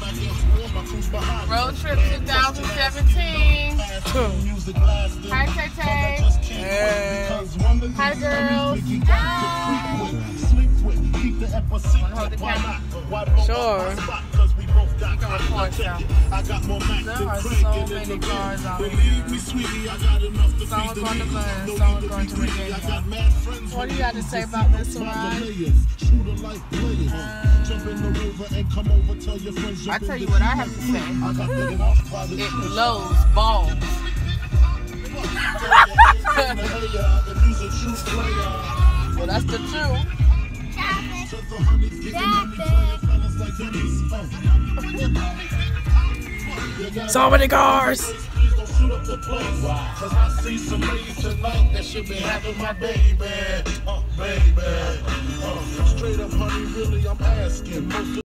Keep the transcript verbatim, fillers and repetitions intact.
Road trip twenty seventeen. Hi, Tay Tay. Hey. Hi, girls. Hold the camera. Sure. You can record now. There are so many cars out here. Some are going to Bren, some are going to Virginia. What do you got to say about this ride? I tell you what I have to say. It blows balls. Well, that's the truth. So many cars. Cause I see some ladies tonight that should be having my baby, uh, baby. Uh, straight up, honey, really, I'm asking. Most